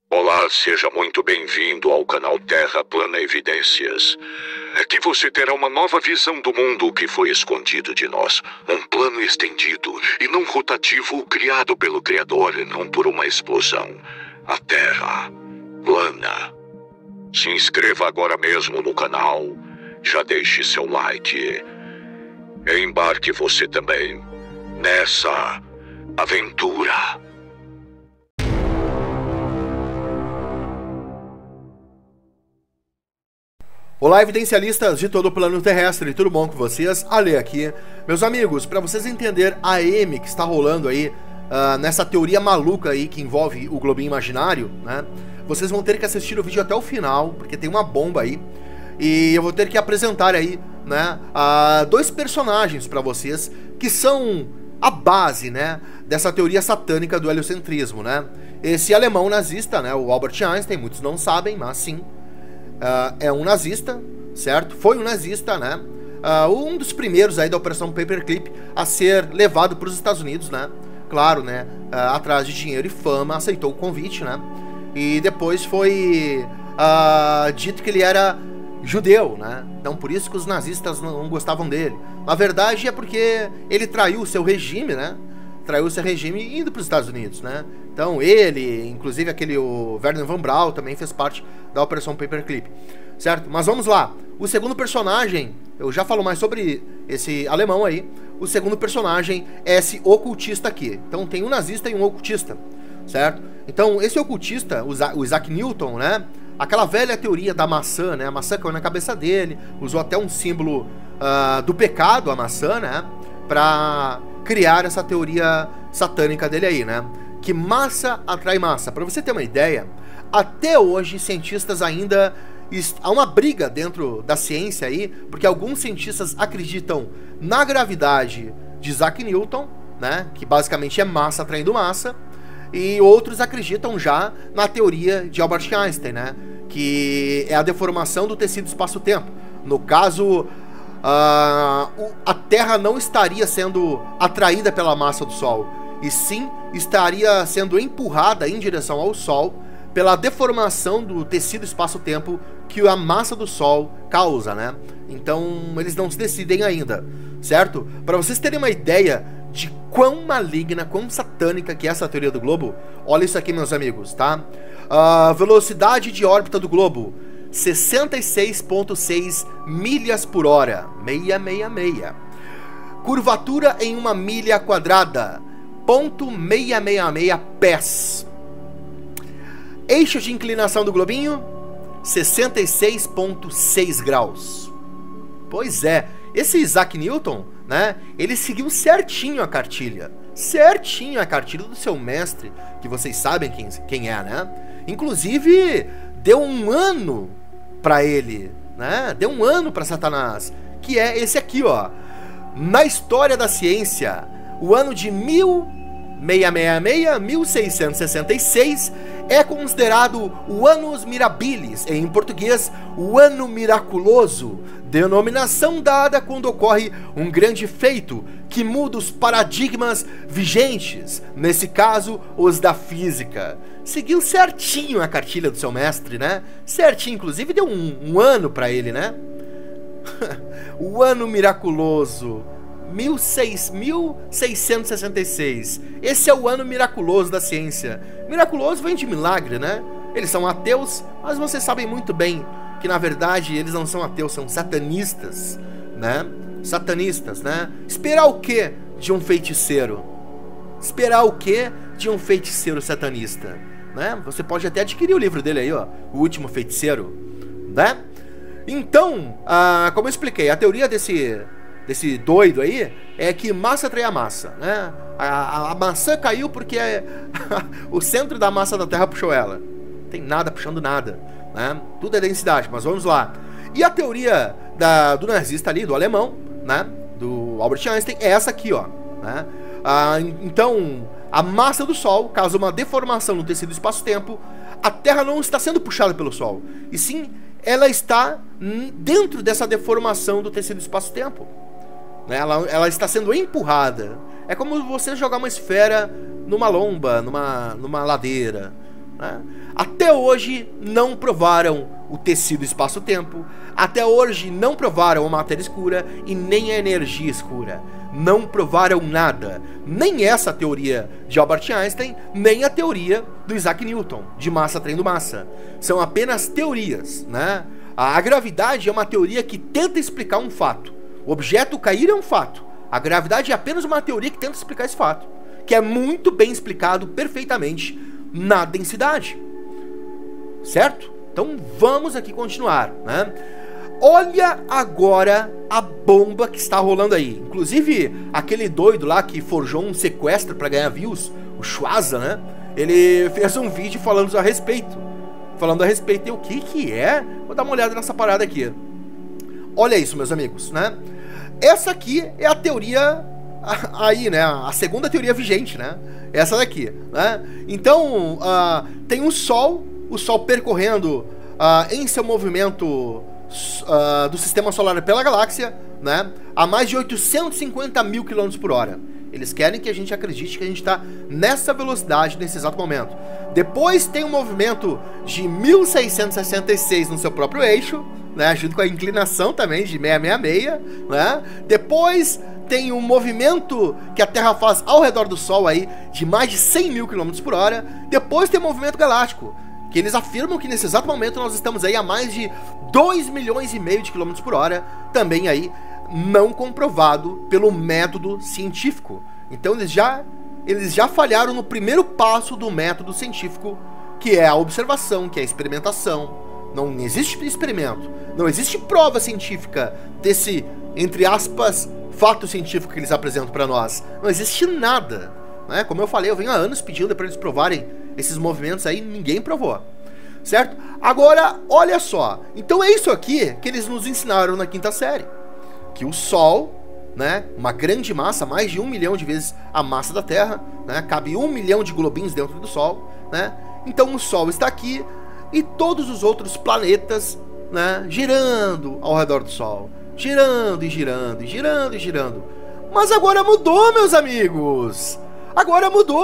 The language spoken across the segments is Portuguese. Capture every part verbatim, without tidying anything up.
Olá, seja muito bem-vindo ao canal Terra Plana Evidências. Aqui você terá uma nova visão do mundo que foi escondido de nós. Um plano estendido e não rotativo criado pelo Criador e não por uma explosão. A Terra plana. Se inscreva agora mesmo no canal. Já deixe seu like. E embarque você também nessa aventura. Olá, evidencialistas de todo o plano terrestre, tudo bom com vocês? Ale aqui. Meus amigos, para vocês entenderem a M que está rolando aí, uh, nessa teoria maluca aí que envolve o globinho imaginário, né? Vocês vão ter que assistir o vídeo até o final, porque tem uma bomba aí. E eu vou ter que apresentar aí, né, uh, dois personagens para vocês que são a base, né, dessa teoria satânica do heliocentrismo, né? Esse alemão nazista, né, o Albert Einstein, muitos não sabem, mas sim. Uh, é um nazista, certo? Foi um nazista, né? Uh, um dos primeiros aí da Operação Paperclip a ser levado para os Estados Unidos, né? Claro, né? Uh, atrás de dinheiro e fama, aceitou o convite, né? E depois foi uh, dito que ele era judeu, né? Então por isso que os nazistas não gostavam dele. Na verdade é porque ele traiu o seu regime, né? Traiu o seu regime indo para os Estados Unidos, né? Então ele, inclusive aquele o Werner von Braun também fez parte da Operação Paperclip, certo? Mas vamos lá, o segundo personagem, eu já falo mais sobre esse alemão aí. O segundo personagem é esse ocultista aqui. Então tem um nazista e um ocultista, certo? Então esse ocultista, o Isaac Newton, né? Aquela velha teoria da maçã, né? A maçã caiu na cabeça dele, usou até um símbolo uh, do pecado, a maçã, né? Pra criar essa teoria satânica dele aí, né? Que massa atrai massa. Para você ter uma ideia, até hoje cientistas ainda... Há uma briga dentro da ciência aí, porque alguns cientistas acreditam na gravidade de Isaac Newton, né? Que basicamente é massa atraindo massa. E outros acreditam já na teoria de Albert Einstein, né? Que é a deformação do tecido espaço-tempo. No caso... Uh, a Terra não estaria sendo atraída pela massa do Sol, e sim estaria sendo empurrada em direção ao Sol pela deformação do tecido espaço-tempo que a massa do Sol causa, né? Então eles não se decidem ainda, certo? Para vocês terem uma ideia de quão maligna, quão satânica que é essa teoria do globo, olha isso aqui, meus amigos, tá? A uh, velocidade de órbita do globo, sessenta e seis vírgula seis milhas por hora, seiscentos e sessenta e seis. Curvatura em uma milha quadrada, ponto seiscentos e sessenta e seis pés. Eixo de inclinação do globinho, sessenta e seis vírgula seis graus. Pois é, esse Isaac Newton, né, ele seguiu certinho a cartilha, certinho a cartilha do seu mestre, que vocês sabem quem, quem é, né? Inclusive, deu um ano para ele, né? Deu um ano para Satanás, que é esse aqui, ó. Na história da ciência, o ano de mil seiscentos e sessenta e seis é considerado o Annus Mirabilis, em português, o ano miraculoso, denominação dada quando ocorre um grande feito que muda os paradigmas vigentes, nesse caso, os da física. Seguiu certinho a cartilha do seu mestre, né? Certinho, inclusive deu um, um ano para ele, né? O ano miraculoso, mil seiscentos e sessenta e seis. Esse é o ano miraculoso da ciência. Miraculoso vem de milagre, né? Eles são ateus, mas vocês sabem muito bem que na verdade eles não são ateus, são satanistas, né? Satanistas, né? Esperar o que de um feiticeiro? Esperar o que de um feiticeiro satanista, né? Você pode até adquirir o livro dele aí, ó, O Último Feiticeiro, né? Então, ah, como eu expliquei, a teoria desse, desse doido aí é que massa atrai a massa, né? A, a, a maçã caiu porque é, o centro da massa da Terra puxou ela. Não tem nada puxando nada, né? Tudo é densidade, mas vamos lá. E a teoria da, do nazista ali, do alemão, né? Do Albert Einstein, é essa aqui, ó, né? Ah, então, a massa do Sol causa uma deformação no tecido espaço-tempo. A Terra não está sendo puxada pelo Sol, e sim, ela está dentro dessa deformação do tecido espaço-tempo, né? ela, ela está sendo empurrada. É como você jogar uma esfera numa lomba, numa, numa ladeira, né? Até hoje não provaram o tecido espaço-tempo, até hoje não provaram a matéria escura e nem a energia escura. Não provaram nada, nem essa teoria de Albert Einstein, nem a teoria do Isaac Newton, de massa atraindo massa. São apenas teorias, né? A gravidade é uma teoria que tenta explicar um fato. O objeto cair é um fato. A gravidade é apenas uma teoria que tenta explicar esse fato, que é muito bem explicado perfeitamente na densidade. Certo? Então vamos aqui continuar, né? Olha agora a bomba que está rolando aí. Inclusive, aquele doido lá que forjou um sequestro para ganhar views, o Schwaza, né? Ele fez um vídeo falando a respeito. Falando a respeito. E o que que é? Vou dar uma olhada nessa parada aqui. Olha isso, meus amigos, né? Essa aqui é a teoria aí, né? A segunda teoria vigente, né? Essa daqui, né? Então, uh, tem um Sol, o Sol percorrendo uh, em seu movimento Uh, do sistema solar pela galáxia, né, a mais de oitocentos e cinquenta mil quilômetros por hora. Eles querem que a gente acredite que a gente está nessa velocidade nesse exato momento. Depois tem um movimento de mil seiscentos e sessenta e seis no seu próprio eixo, né, junto com a inclinação também de seiscentos e sessenta e seis, né. Depois tem um movimento que a Terra faz ao redor do Sol aí de mais de cem mil quilômetros por hora. Depois tem o movimento galáctico, que eles afirmam que nesse exato momento nós estamos aí a mais de dois milhões e meio de quilômetros por hora, também aí não comprovado pelo método científico. Então eles já, eles já falharam no primeiro passo do método científico, que é a observação, que é a experimentação. Não existe experimento, não existe prova científica desse, entre aspas, fato científico que eles apresentam para nós. Não existe nada, né? Como eu falei, eu venho há anos pedindo para eles provarem esses movimentos aí, ninguém provou, certo? Agora, olha só, então é isso aqui que eles nos ensinaram na quinta série, que o Sol, né, uma grande massa, mais de um milhão de vezes a massa da Terra, né, cabe um milhão de globinhos dentro do Sol, né, então o Sol está aqui e todos os outros planetas, né, girando ao redor do Sol, girando e girando e girando e girando. Mas agora mudou, meus amigos! Agora mudou!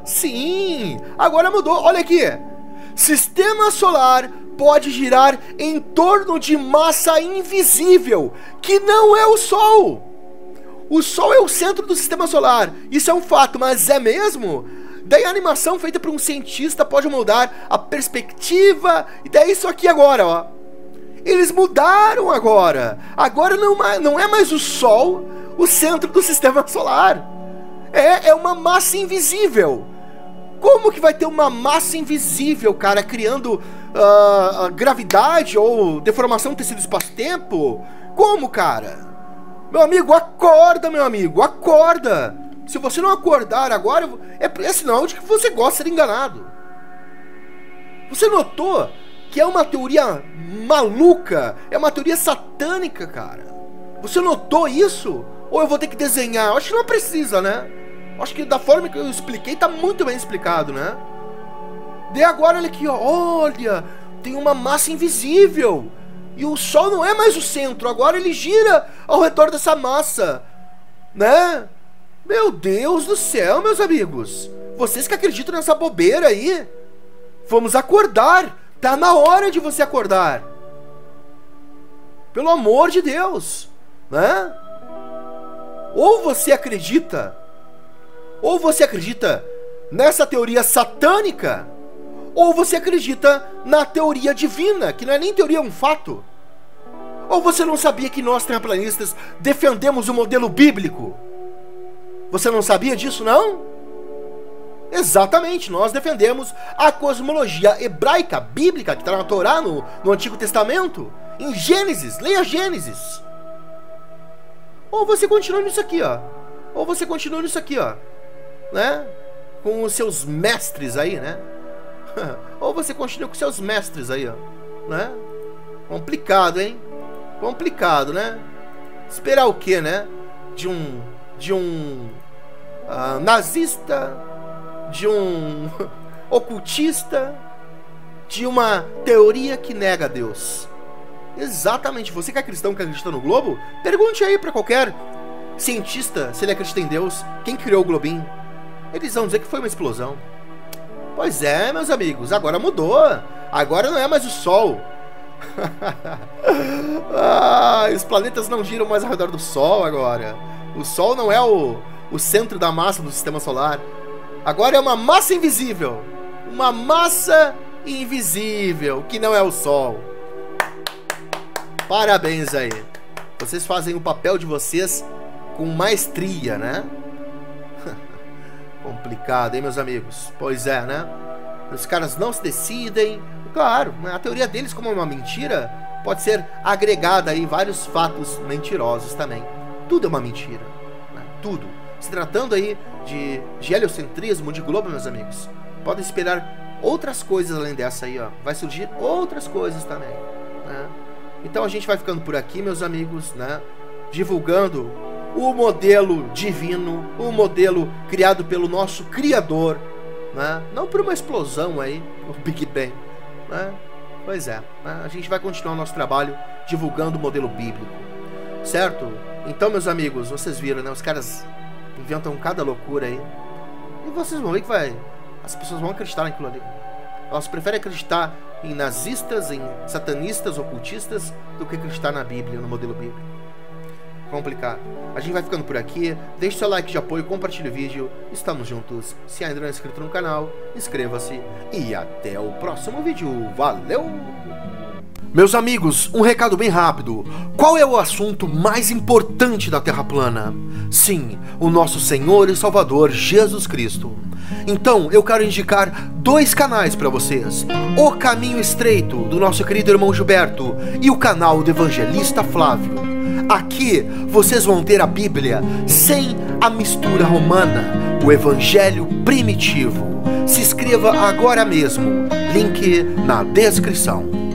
Sim! Agora mudou! Olha aqui! Sistema solar pode girar em torno de massa invisível, que não é o Sol! O Sol é o centro do sistema solar. Isso é um fato, mas é mesmo? Daí a animação feita por um cientista pode mudar a perspectiva. E daí isso aqui agora, ó. Eles mudaram agora. Agora não, não é mais o Sol o centro do sistema solar. É, é uma massa invisível. Como que vai ter uma massa invisível, cara, criando uh, gravidade ou deformação do tecido espaço-tempo? Como, cara? Meu amigo, acorda, meu amigo, acorda. Se você não acordar agora, é, é sinal de que você gosta de ser enganado. Você notou que é uma teoria maluca? É uma teoria satânica, cara. Você notou isso? Ou eu vou ter que desenhar? Acho que não precisa, né? Acho que da forma que eu expliquei, tá muito bem explicado, né? Daí agora, olha aqui, ó. Olha, tem uma massa invisível. E o Sol não é mais o centro. Agora ele gira ao redor dessa massa, né? Meu Deus do céu, meus amigos. Vocês que acreditam nessa bobeira aí, vamos acordar. Tá na hora de você acordar. Pelo amor de Deus, né? Ou você acredita, ou você acredita nessa teoria satânica, ou você acredita na teoria divina, que não é nem teoria, é um fato. Ou você não sabia que nós, terraplanistas, defendemos o modelo bíblico? Você não sabia disso, não? Exatamente, nós defendemos a cosmologia hebraica, bíblica, que está na Torá, no, no Antigo Testamento, em Gênesis, leia Gênesis. Ou você continua nisso aqui, ó. Ou você continua nisso aqui, ó, né? Com os seus mestres aí, né? Ou você continua com os seus mestres aí, ó, né? Complicado, hein? Complicado, né? Esperar o quê, né? De um... De um... Uh, nazista... De um... ocultista... De uma teoria que nega Deus. Exatamente. Você que é cristão, que acredita no globo, pergunte aí pra qualquer cientista se ele acredita em Deus. Quem criou o globinho? Eles vão dizer que foi uma explosão. Pois é, meus amigos, agora mudou. Agora não é mais o Sol. Ah, os planetas não giram mais ao redor do Sol agora. O Sol não é o, o centro da massa do sistema solar. Agora é uma massa invisível. Uma massa invisível, que não é o Sol. Parabéns aí. Vocês fazem o papel de vocês com maestria, né? Complicado, hein, meus amigos? Pois é, né? Os caras não se decidem. Claro, a teoria deles, como é uma mentira, pode ser agregada aí vários fatos mentirosos também. Tudo é uma mentira, né? Tudo. Se tratando aí de, de heliocentrismo, de globo, meus amigos, podem esperar outras coisas além dessa aí, ó. Vai surgir outras coisas também, né? Então a gente vai ficando por aqui, meus amigos, né? Divulgando o modelo divino, o modelo criado pelo nosso Criador, né? Não por uma explosão aí, o Big Bang, né? Pois é, né? A gente vai continuar o nosso trabalho divulgando o modelo bíblico, certo? Então, meus amigos, vocês viram, né? Os caras inventam cada loucura aí. E vocês vão ver que vai... as pessoas vão acreditar naquilo ali. Elas preferem acreditar em nazistas, em satanistas, ocultistas, do que acreditar na Bíblia, no modelo bíblico. Complicado. A gente vai ficando por aqui. Deixe seu like de apoio, compartilhe o vídeo. Estamos juntos. Se ainda não é inscrito no canal, inscreva-se. E até o próximo vídeo. Valeu! Meus amigos, um recado bem rápido. Qual é o assunto mais importante da Terra plana? Sim, o nosso Senhor e Salvador Jesus Cristo. Então, eu quero indicar dois canais para vocês. O Caminho Estreito, do nosso querido irmão Gilberto, e o canal do Evangelista Flávio. Aqui, vocês vão ter a Bíblia sem a mistura romana, o Evangelho primitivo. Se inscreva agora mesmo, link na descrição.